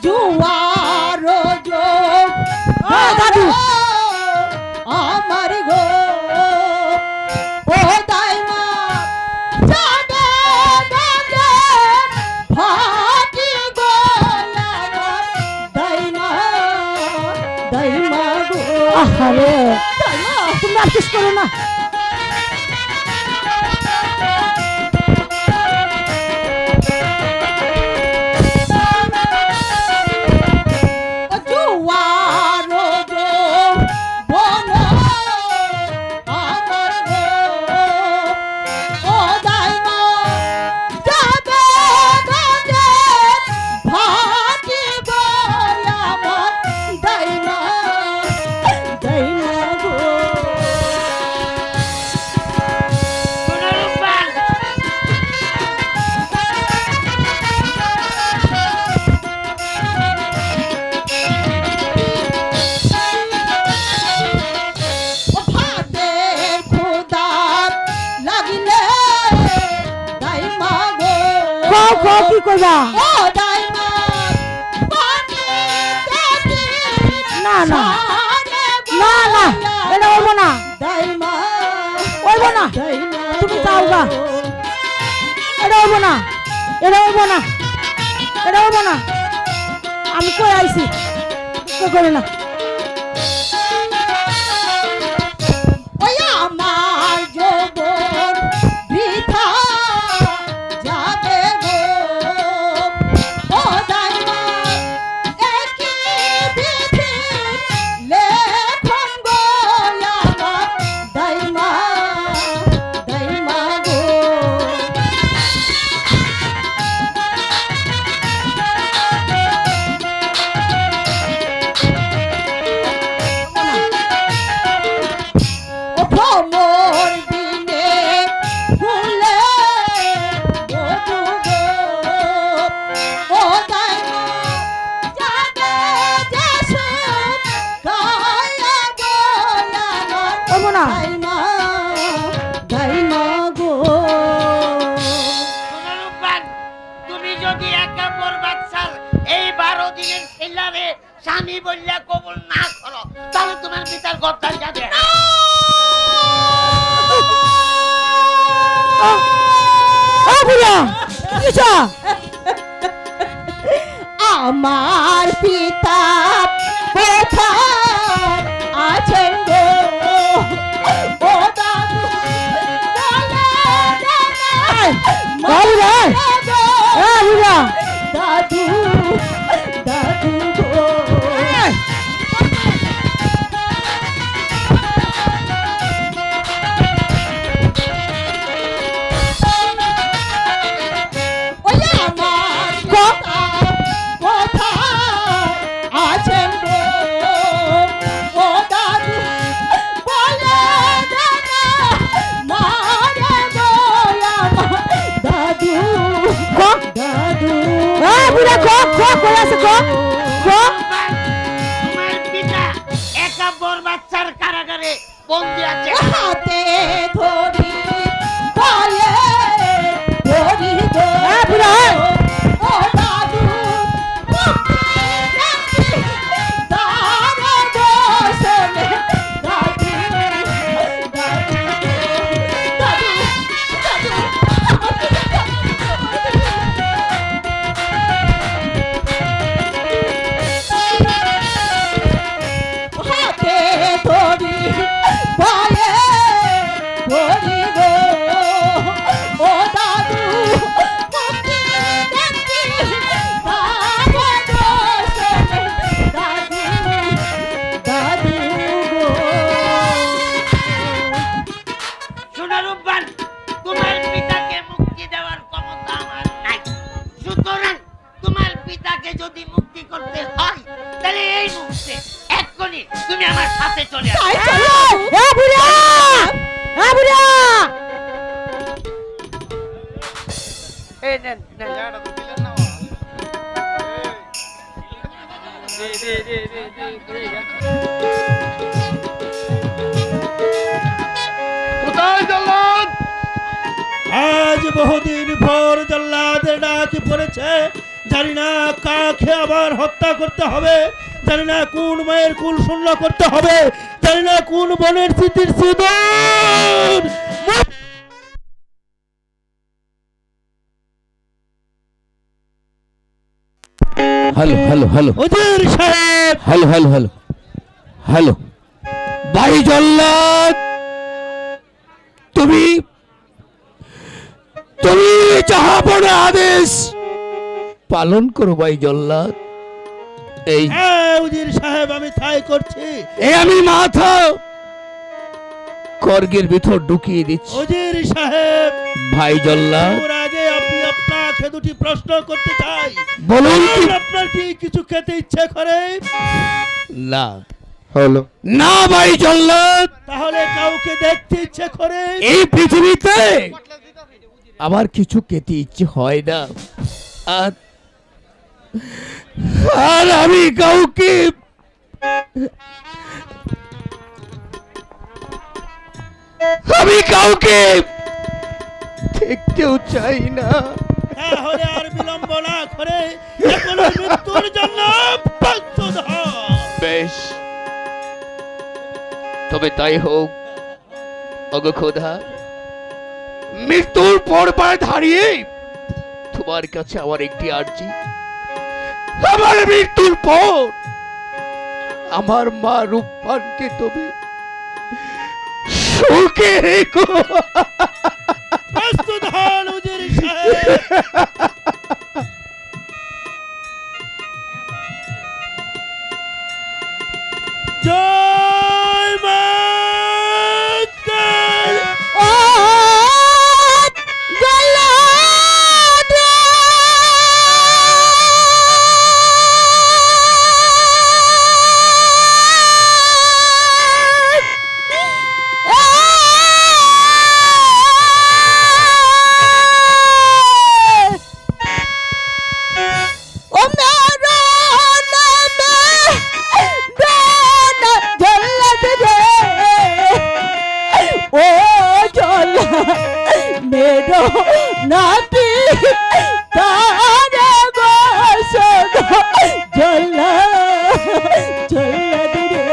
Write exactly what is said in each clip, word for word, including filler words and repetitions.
জুয়ার যোগ দাদু আমার গো ও দাইমা যাবে যাবে ফাটি গো দাইমা দাইমা গো আরে দাইমা তুমি আর কিছু করো না কি করবা ও দাইমা না না না না এটা হইব না দাইমা হইব না তুমি যাওগা এটা হইব না এটা হইব না এটা হইব না আমি কই আইছি কি করে না ওই আমার জীবন বৃথা যাবে গো ও দাইমা একই বিধি লেখন গো আমার দাইমা দাইমা গো মোর দিনে ফুলে বধু গো ও দাইমা যাবে যেসু কায়া গো আমার দাইমা দাইমা গো অনুরূপবান তুমি যদি একা বরবাদ চাল এই বারো দিনের ছেলারে স্বামী বললে কবুল না করো তাহলে তোমার পিতার গদ্দার যাবে আমার পিতা কোথায় আছেন গো ও দাদু দাদু দাদু গো তোমার পিতা একা বরবাচ্চার কারাগারে বন্দী আছে হাতে ধরি পায়ে ধরি গো ও দাদু দারে দোষনে দাদু দাদু দাদু হাতে ধরি পায়ে ধরি গো ও দাদু মুক্তি দেখি দারে দোষনে দাদু দাদু গো সুনারূপবান তোমার পিতাকে মুক্তি দেওয়ার ক্ষমতা আমার নাই সুতরাং তোমার পিতাকে যদি মুক্তি করতে হয় তাহলে এই মুহূর্তে এক্ষুনি তুমি আমার সাথে চলে আসো এ বুড়া এ বুড়া এই নেন নেন ইয়াটা তো দিলেন না এই দে দে দে দে কোথায় জল্লাদ আজ বহুদিন পর জল্লাদের ডাক পড়েছে জানি না কাকে আবার হত্যা করতে হবে, জানি না কোন মায়ের কুল শূন্য করতে হবে, জানি না কোন বনের স্মৃতির সিঁদুর। হ্যালো হ্যালো হ্যালো হুজুর সাহেব, হ্যালো হ্যালো হ্যালো হ্যালো ভাই জল্লাদ, তুমি তুমি জাহাপনার আদেশ পালন করো ভাই জল্লাদ। এই হ্যাঁ হুজুর সাহেব, আমি তাই করছি। এই আমি মাথা খড়গের ভিতর ঢুকিয়ে দিচ্ছি। হুজুর সাহেব, ভাই জল্লাদ, ওর আগে আপনি আপনাকে দুটি প্রশ্ন করতে চাই। বলুন কি? আপনার কি কিছু খেতে ইচ্ছে করে? না হলো না ভাই জল্লাদ, তাহলে কাউকে দেখতে ইচ্ছে করে? এই পৃথিবীতে আমার কিছু খেতে ইচ্ছে হয় না। আর আর আমি কাউকে আমি কাউকে দেখতেও চাই না। তাহলে আর বিলম্ব না করে এখনই মৃত্যুর জন্য প্রস্তুত হও। বেশ, তবে তাই হোক। ওগো খোদা, মৃত্যুর পর পায়ে দাঁড়িয়ে তোমার কাছে আমার একটি আর্জি, আমার মৃত্যুর পর আমার মা রূপবানকে তুমি সুখে রেখো। প্রস্তুত হন হুজুর সাহেব। জয় মা কালী। ও জল্লাদ ও মেরা ও জল্লা মেরো নাতি তারে গোসল জল্লা জল্লা দিরে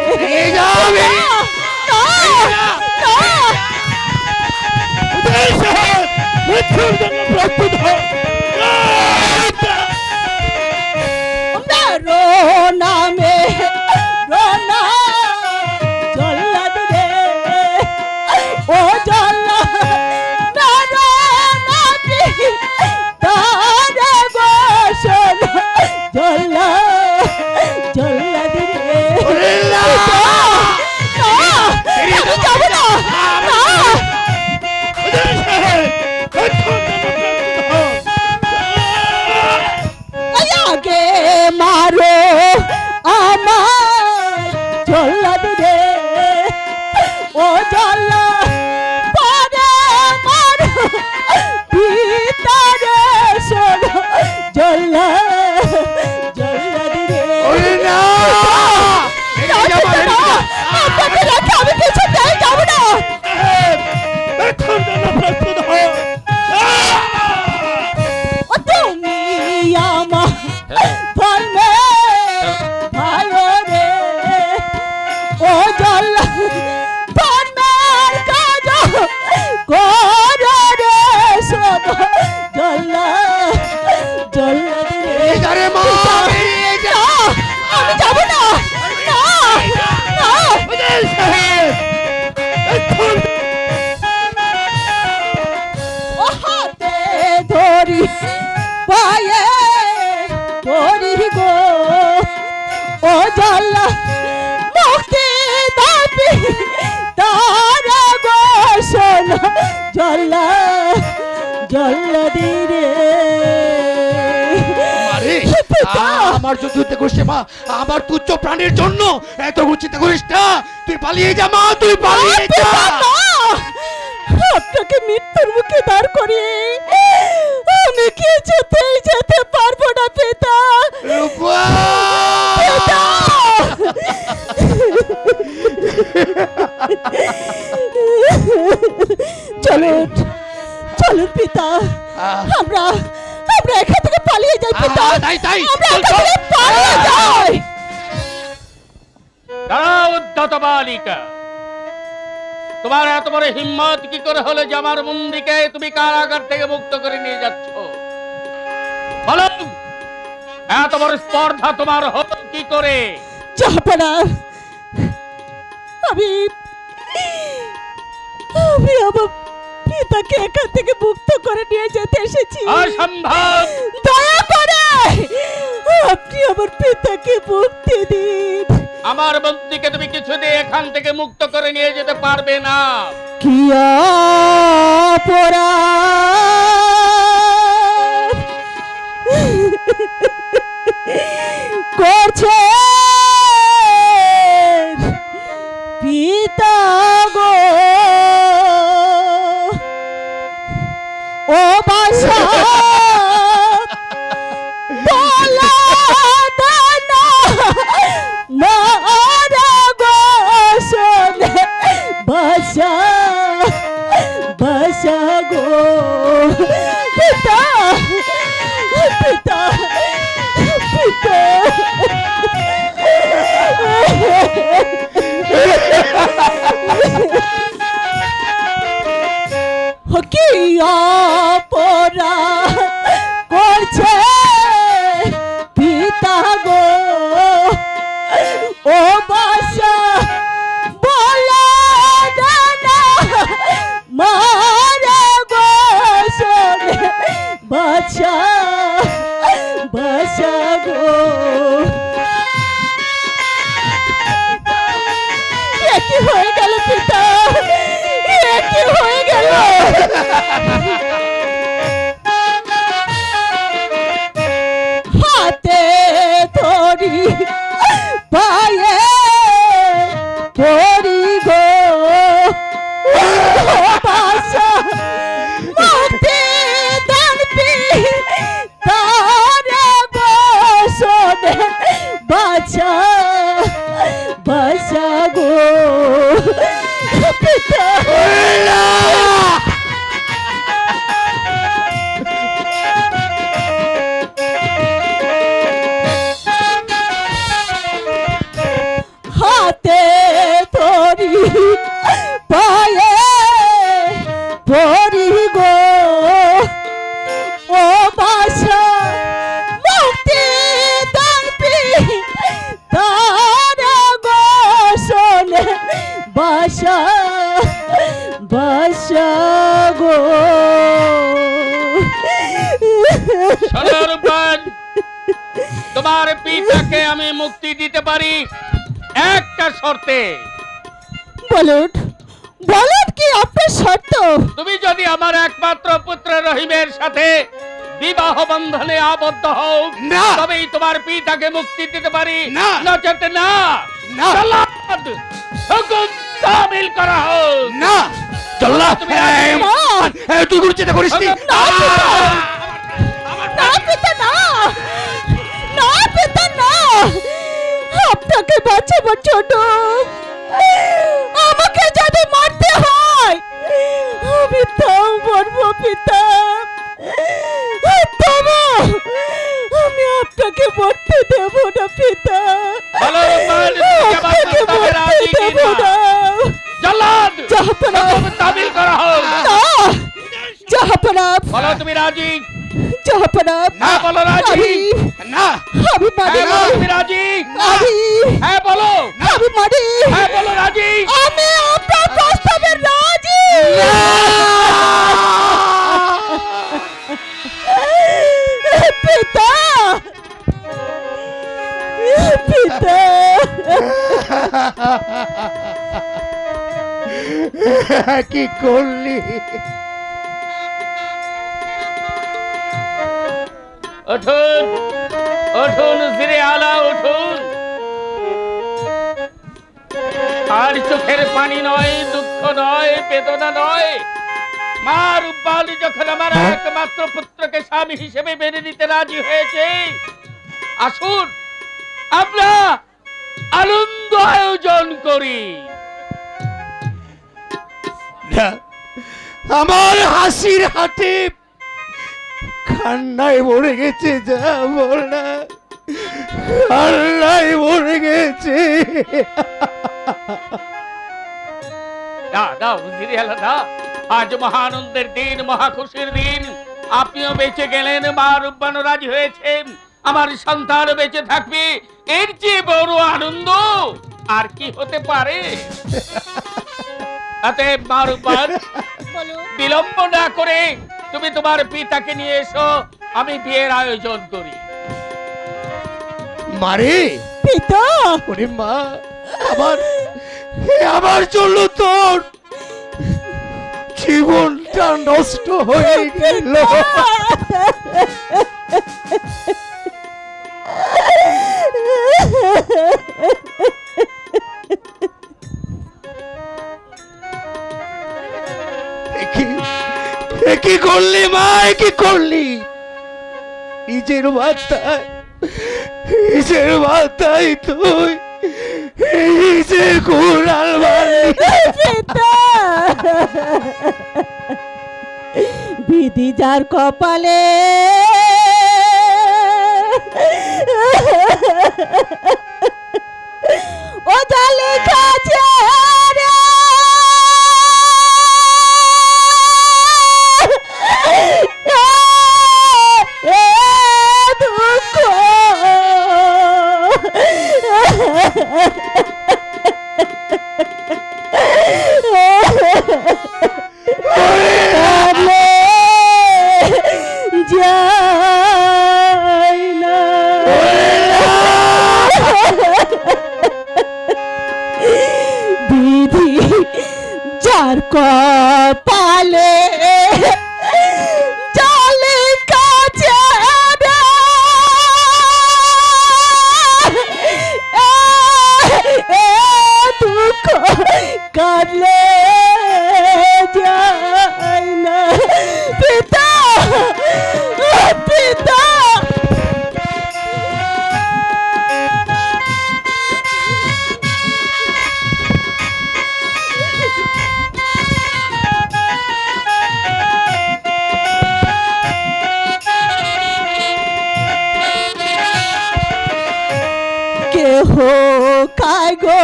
হুজুর সাহেব, মৃত্যুর জন্য প্রস্তুত হও। মেরো নামে রোনা জল্লা দিরে ও জল্লা মেরো নাতি তারে গোসল জল্লা জল্লা দিরে আমি যাবো না। হুজুর সাহেব, মৃত্যুর জন্য প্রস্তুত হও। আগে মারো আমার জল্লাদ রে ও জল্লা পরে মারো ভিতরে শোনো জল্লা জল্লাদ রে না, আপনাকে রেখে আমি কিছুতেই যাবো না। সাহেব, মৃত্যুর জন্য প্রস্তুত হও। ও তুমি আমার ধর্মে ভালো রে ও জল্লা ধর্মের কাজ করো রে শোনো জল্লা জল্লা রে আরে মা, না, আমি যাবো না। না, না। হুজুর সাহেব, মৃত্যুর ও হাতে ধরি পায়ে ধরি গো ও জল্লা মুক্তি দাবি তারা গো শোনো জল্লা জল্লা দিরে আরে আমার যুদ্ধ করছে মা, আমার তুচ্ছ প্রাণের জন্য এত উচিত করিস না। তুই পালিয়ে যা মা, তুই পালিয়ে যা। আপনাকে মৃত্যুর মুখে দাঁড় করিয়ে আমি কিছুতেই যেতে পারবো না পিতা। রূপা! পিতা! চলুন চলুন পিতা, আমরা আমরা এখান থেকে পালিয়ে যাই পিতা। তাই তাই আমরা এখান থেকে পালিয়ে যাই। দাঁড়াও উদ্ধত বালিকা, তোমার এত বড় হিম্মত কি করে হলো যে আমার বন্দিকে তুমি কারাগার থেকে মুক্ত করে নিয়ে যাচ্ছ? বলো, এত বড় স্পর্ধা তোমার হলো কি করে? জাহাপনা, আমি আমি আমার পিতাকে এখান থেকে মুক্ত করে নিয়ে যেতে এসেছি। অসম্ভব! দয়া করে আপনি আমার পিতাকে মুক্তি দিন। আমার বন্দিকে তুমি কিছুদিন এখান থেকে মুক্ত করে নিয়ে যেতে পারবে না। কি অপরাধ করছে পিতা গো, ও বাসা বলা দানা মারা গো শোনে বাসা বাসা গো। পিতা পিতা পিতা কি অপরাধ করছে পিতা গো, ও বাসা বলা দানা মারা গো শোনে বাসা বাসা গো। কি হয়ে গেল পিতা, কি হয়ে গেল? হাতে ধরি পায়ে ধরি গো, বাসা মুক্তি দান পিতারে গো শোনে বাসা বাসা গো। পিতা হাতে ধরি পায়ে ধরি গো, ও বাসা মুক্তি দান পিতারে গো শোনে বাসা বাসা গো। সরবন, তোমার পিতাকে আমি মুক্তি দিতে পারি একটা শর্তে। বলুন বলুন কি আপনার শর্ত? তুমি যদি আমার একমাত্র পুত্র রহিমের সাথে বিবাহ বন্ধনে আবদ্ধ হও, না। তবেই তোমার পিতাকে মুক্তি দিতে পারি। না। নচেত না। না। জল্লাদ, হুকুম তামিল করা হোক। না জল্লাদ, তুমি রাজি? এই তুই গুরু চিন্তা করিস নি। না পিতা, না না পিতা, না। আপনাকে বাঁচাবার জন্য আমাকে যদি মারতে হয় আমি তাও মরবো পিতা, তবু আমি আপনাকে মরতে দেব না পিতা, বলো রহমান, তুমি আমার আপনাকে প্রস্তাবে মরতে রাজি দেব কিনা? না। জল্লাদ, জাহাপনা, হুকুম তামিল করা হোক। না জাহাপনা, বলো তুমি রাজি? জাহাপনা, না বলো রাজি? আমি না আমি মারি হ্যাঁ, না, বলো তুমি রাজি? আমি হ্যাঁ বলো। আমি মারি, হ্যাঁ বলো রাজি? আমি আপনার প্রস্তাবে রাজি। পিতা পিতা কি করলি? উঠুন উঠুন সিরে আলা উঠুন। আর চোখের পানি নয়, দুঃখ নয়, বেদনা নয়, মা রূপালী যখন আমার একমাত্র পুত্রকে স্বামী হিসেবে মেনে নিতে রাজি হয়েছে, আসুন আমরা আনন্দ আয়োজন করি। আমার হাসির হাতে কান্নায় ভরে গেছে, যা বল না, কান্নায় ভরে গেছে। না না উজিরে আলা না, আজ মহানন্দের দিন, মহা খুশির দিন। আপনিও বেঁচে গেলেন, মা রূপবানও রাজি হয়েছেন, আমার সন্তান বেঁচে থাকবে, এর চেয়ে বড় আনন্দ আর কি হতে পারে? অতএব মা রূপবান, বিলম্ব না করে তুমি তোমার পিতাকে নিয়ে এসো, আমি বিয়ের আয়োজন করি। মারে পিতা, ওরে মা, আবার আবার চললো তোর জীবনটা নষ্ট হয়ে গেল। কি করলি মা, কি করলি? নিজের মাথায়, নিজের মাথায় তুই নিজে কুড়াল মারলি। বিধি যার কপালে ও জালে কাছে বিধি যার কপালে জলে কাছে দুঃখ কাটলে যায় না। পিতা, পিতা, কেহ খায় গো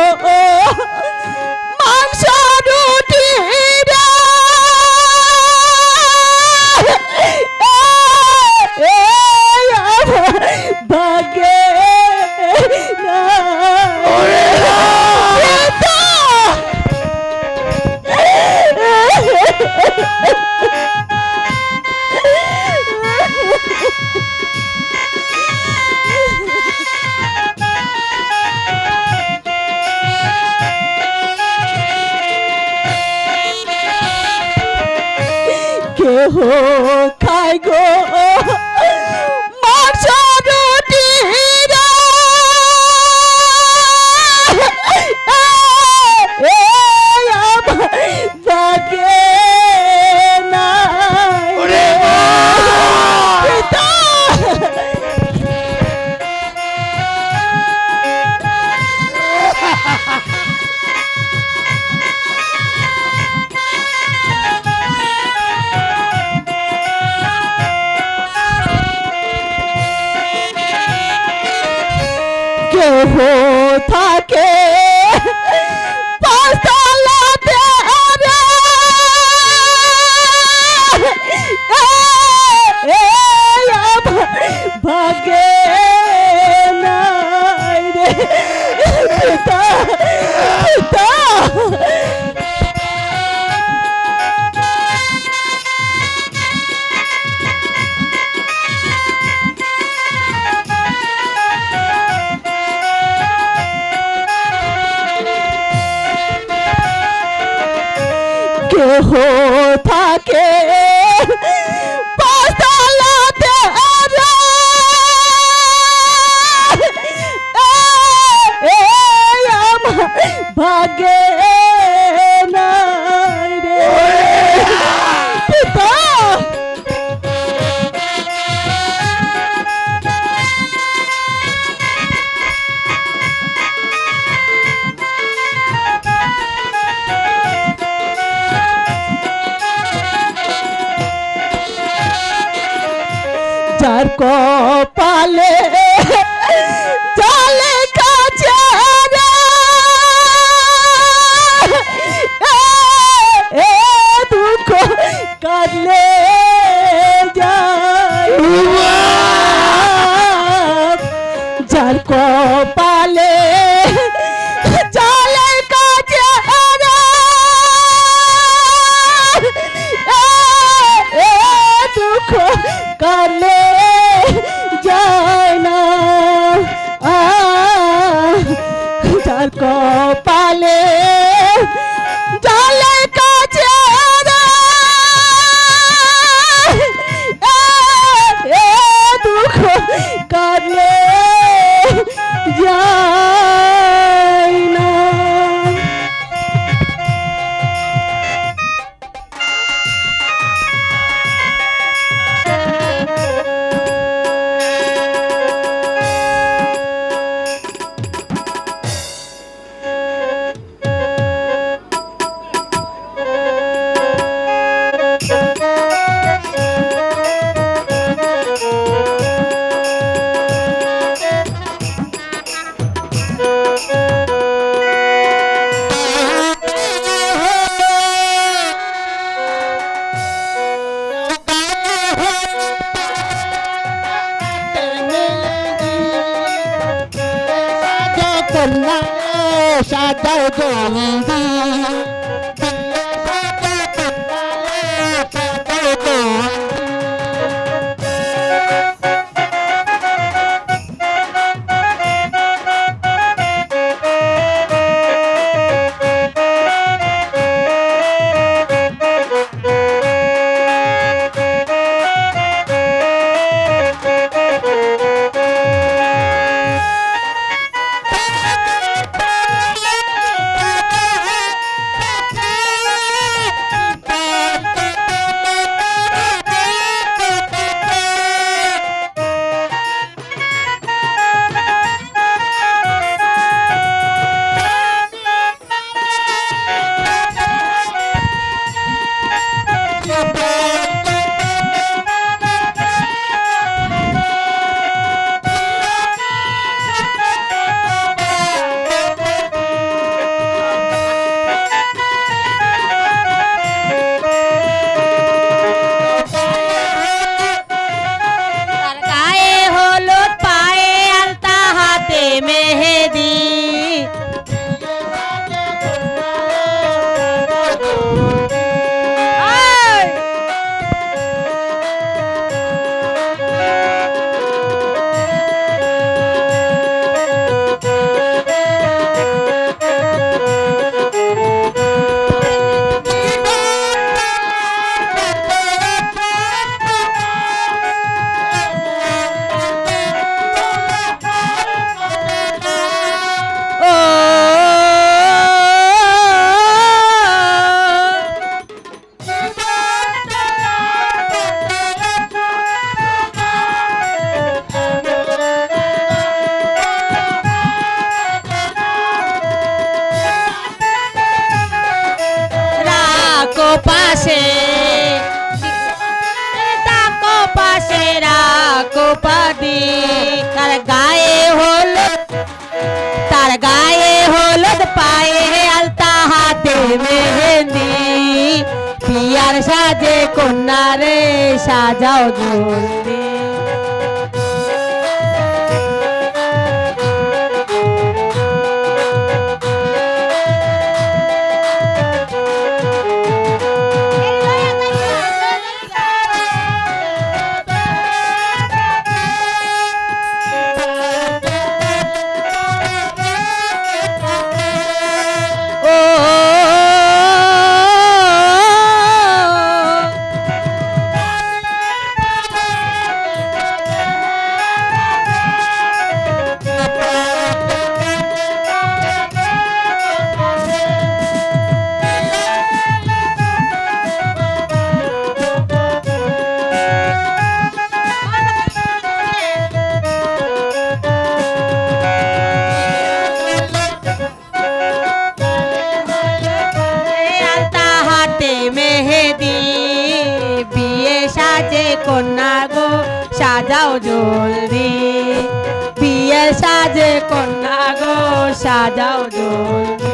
মাংস রুটি ভাগে কেহ খায় গো মাংস রুটি ভাগে কেহ থাকে পাঁচতলাতে ভাগে নাই রে পিতা, পিতা। কেহ থাকে পাঁচতলাতে ভাগে নাই রে পিতা। যার কপালে জলে কাছে এ দুঃখ কাটলে যায় যার কপালে জলে কাছে এ দুঃখ কাটলে যায় না যার কপালে জলে কাছে এ দুঃখ কাটলে যায় না সাজাও জলদি পাশে তাকো পাশে রাখো পাদি তার গায়ে হলুদ তার গায়ে হলুদ পায়ে আলতা হাতে মেহেন্দি পিয়ার সাজে কন্যা রে সাজাও জলদি কন্যা গো সাজাও জলদি বিয়ের সাজে কন্যা গো সাজাও জলদি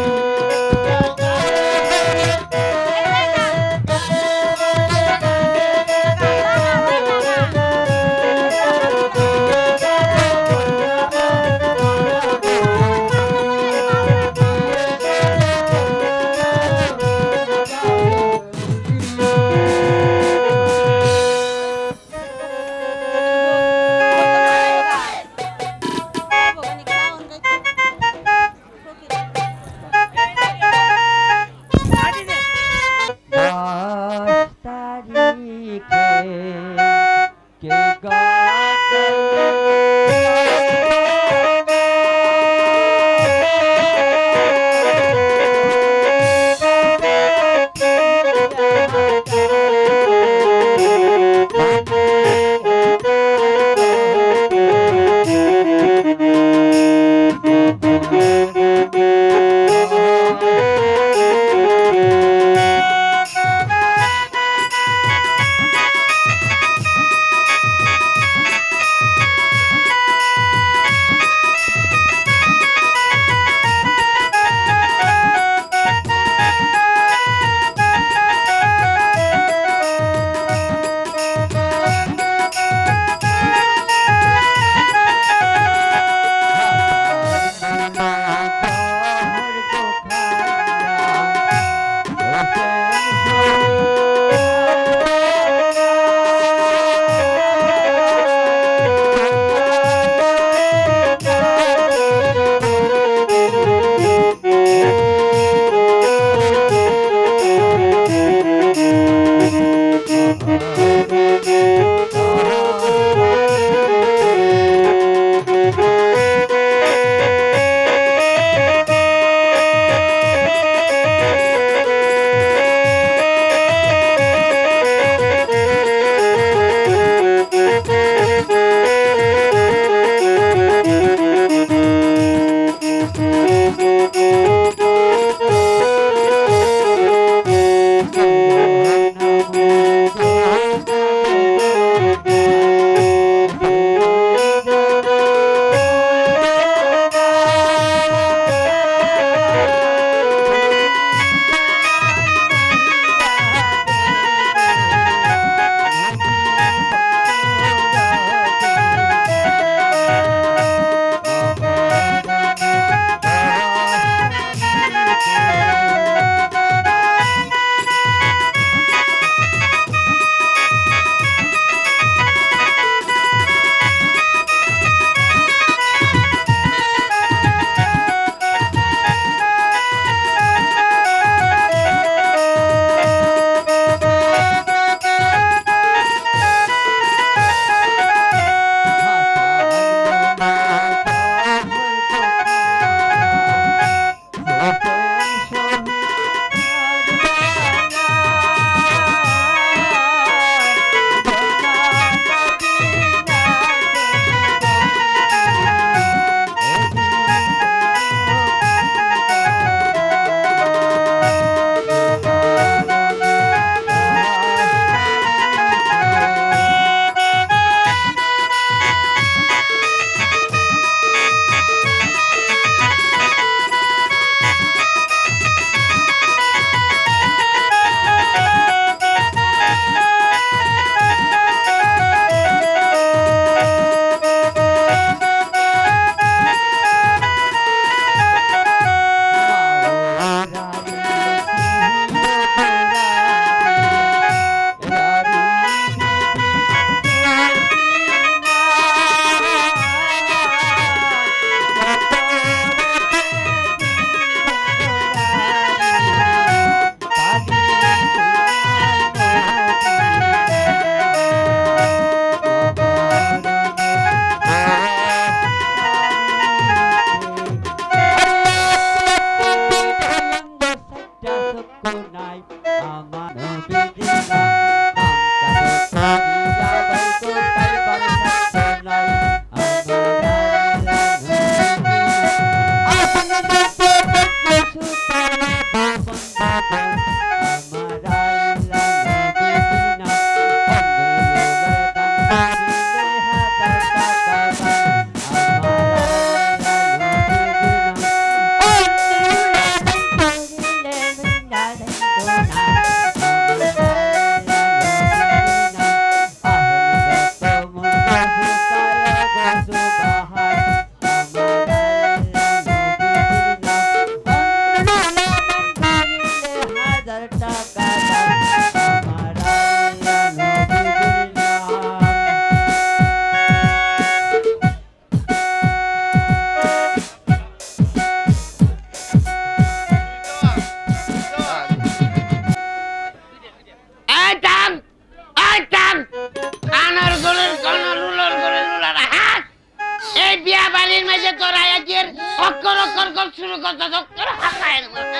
কানার গলের কানা লুলার গলের লুলার হাত এই বিয়া বাড়ির মাঝে তোরা একের অক্ষর অক্ষর কর শুরু করতে অক্ষর হাসায়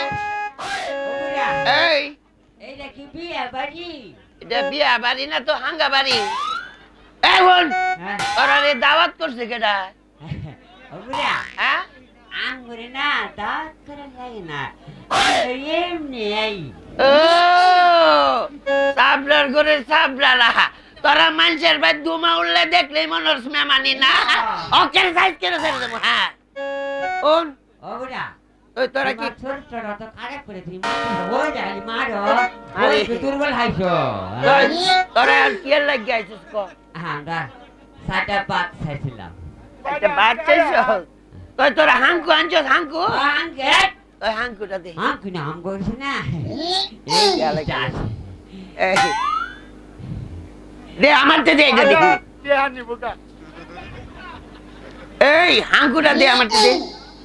এই এইটা কি বিয়া বাড়ি? এটা বিয়া বাড়ি না তো হাঙ্গা বাড়ি। এখন তোরা রে দাওয়াত করছে কেডা? ওগুলা হ্যাঁ আঙ্গুরে না দাঁত করে লাগে না এমনি এই ও সাবলার করে সাবলারা তোরা মানুষের ভাই দুমা উঠলে দেখলেই মনে হচ্ছে মেমানি না ওকে সাইজ করে ছেড়ে দেবো। হ্যাঁ ওন ওগুলা ওই তোরা কি ছোট ছোট তো খারাপ করে তুমি হয়ে যায় মারো ওই দুর্বল হাইছো তোরা আর কি লাগি আইছিস কো? হ্যাঁ দা সাটা পাত খাইছিলাম একটা বাদ চাইছো তুই তোরা হাঙ্কু আনছস হাঙ্কু আঙ্গে ওই হাঙ্কুটা দে হাঙ্কু না হাম করছ না এই গেল এই দে আমারতে দে এটা দেখি কে হানি বুকা এই হাঙ্কুটা দে আমারতে দে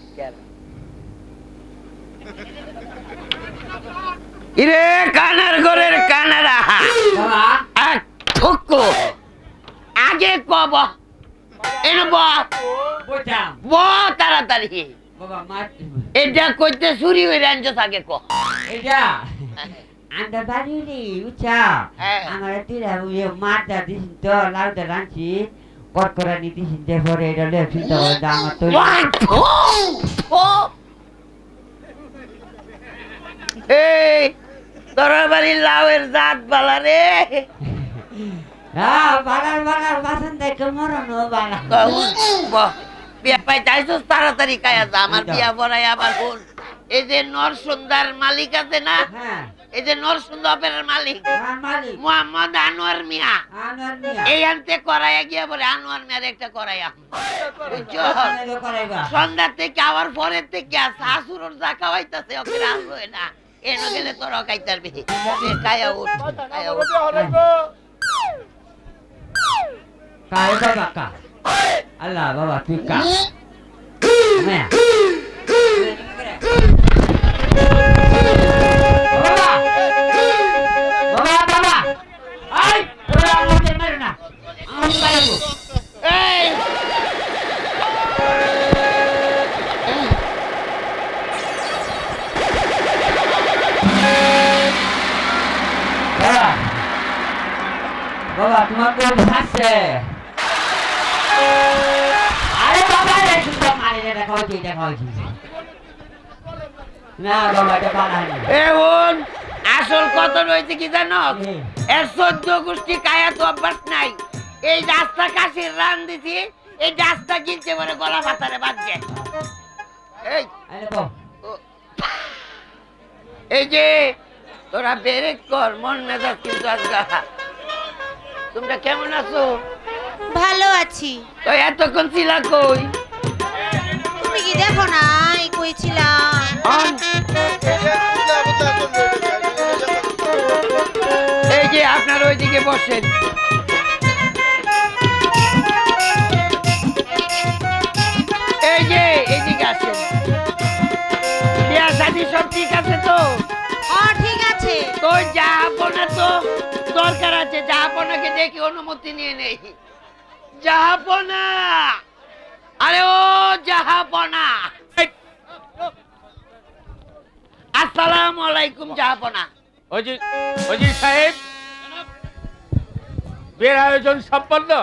ইরে কানার ঘরের কানারা বাবা এক ঠুকু আগে কব এনে ব বুঝাম ব তাড়াতাড়ি বাবা মার এটা কইতে চুরি হইরে আনছস আগে ক এটা আন্দা বাড়ি রে উচা হ্যাঁ। আমার তিরা উয়ে মারটা দিস তো লাউটা রাঁচি কটকরা নি দিস দে পরে এটা লে চিন্তা করে দা আমার তো ওয়াই ফু ও এই তোর বাড়ির লাউয়ের জাত বালা রে হ্যাঁ বাগার বাগার বাসন দেখে মরনো বালা বাহ বিয়া পাই যাইছস তাড়াতাড়ি কায়া যা আমার বিয়া পড়াই আবার কোন এই যে নরসুন্দর মালিক আছে না হ্যাঁ এই যে নরসুন্দরের মালিক হ্যাঁ মালিক মোহাম্মদ আনোয়ার মিয়া আনোয়ার মিয়া এই আনতে করাইয়া গিয়া বলে আনোয়ার মিয়ার একটা করাইয়া বুঝছো আনোয়ার করাইবা সন্ধ্যা থেকে আবার পরের থেকে শাশুড়র যা খাওয়াইতেছে ওকে রাখবে না এনে গেলে তোর খাইতে পারবি কায়া উঠ কায়া উঠ কায় বাবা কা আল্লাহ বাবা তুই কা হ্যাঁ বাবা বাবা বাবা আই তোরা আমাকে মার না আমি মারবো এই বাবা বাবা তোমার কোন হাসছে আরে বাবা রে তুমি মারে রে দেখাও কি দেখাও কি না বাবা এটা পালা না এখন আসল কত রয়েছে কি জানো এর চোদ্দ গোষ্ঠী কায়া তো অভ্যাস নাই এই রাস্তা কাশির রান দিছি এই রাস্তা কিনতে পরে গলা ফাতারে বাঁধছে এই আরে তো এই যে তোরা বেরেক কর মন মেজাজ কিন্তু আজগা তোমরা কেমন আছো? ভালো আছি। তো এতক্ষণ ছিলা কই? তুমি কি দেখো না এই কইছিলাম আন। এই যে আপনার ওইদিকে বসেন। এই যে এইদিকে আসেন। বিয়া শাদী সব ঠিক আছে তো? হ্যাঁ ঠিক আছে। তো যাবো না তো দরকার আছে, যাবো নাকে দেখি অনুমতি নিয়ে নেই। যাবো না, আরে ও যাবো না। আসসালামু আলাইকুম যাবো না। অজি অজি সাহেব, বিয়ের আয়োজন সম্পন্ন?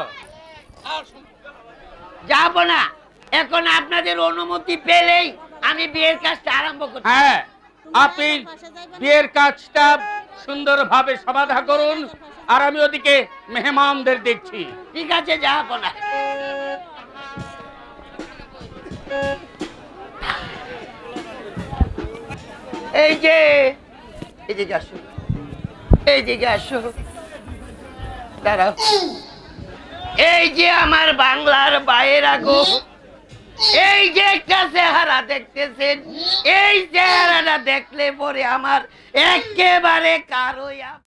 যাবো না, এখন আপনাদের অনুমতি পেলেই আমি বিয়ের কাজটা আরম্ভ করব। হ্যাঁ, আপনি বিয়ের কাজটা সুন্দরভাবে সমাধা করুন, আর আমি ওদিকে মেহমানদের দেখছি। ঠিক আছে, যাবো না। এই যে এদিকে আসো, এইদিকে আসো, দাঁড়াও। এই যে আমার বাংলার বাইরা গো, এই যে একটা চেহারা দেখতেছেন, এই চেহারাটা দেখলে পরে আমার একেবারে কারো